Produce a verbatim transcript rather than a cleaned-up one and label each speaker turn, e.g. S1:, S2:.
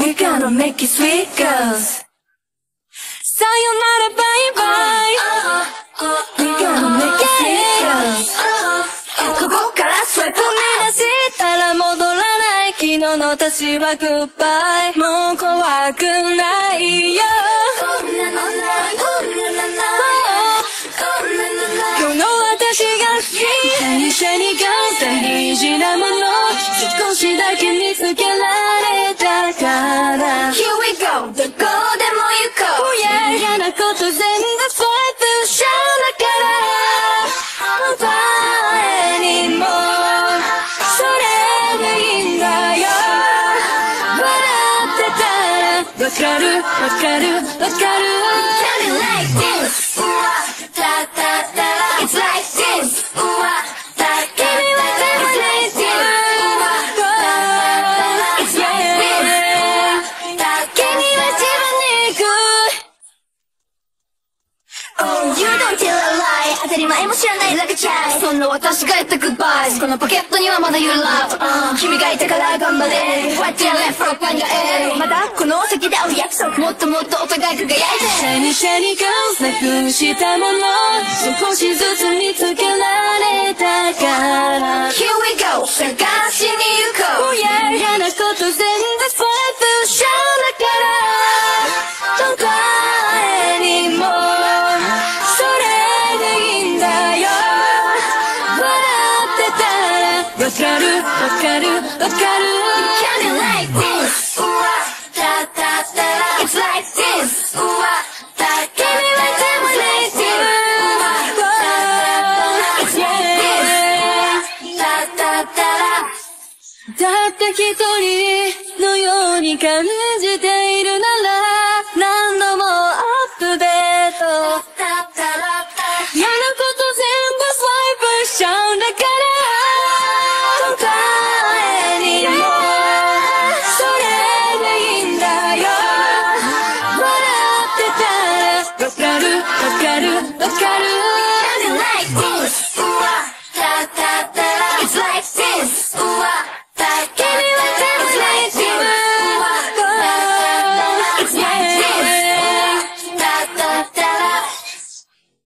S1: We gonna make it sweet girls さよならバイバイ We gonna make it sweet girls ここからスワイプ目指したら戻らない昨日の私はグッバイもう怖くないよ今日の私が好き何しにが大事なもの少しだけ見つけられたから Here we go どこでも行こう嫌なこと全部スワイプしちゃうだから誰にもそれでいいんだよ笑ってたらわかるわかるわかる Tell me like this うわたたた It's like this うわたたた It's like this うわたたた It's like this だけには自分に行く Oh you don't tell a lie 当たり前も知らない like a child そんな私が言った goodbye このポケットにはまだ you love、uh、君がいたから頑張れ What do you left for when you're a まだこの先で会う約束もっともっとお互い輝いてシャニシャニガールなくしたもの少しずつ見つけられたから Here we go 探しに行こう嫌なこと全部スワイプしちゃうだから誰にもそれでいいんだよ笑ってたらわかるわかるわかる You can't like this うわたたた It's like this うわた君は全部 like this うわたたた It's like this たたただって一人のように感じているなら何度もアップデート嫌なこと全部スワイプしちゃうんだから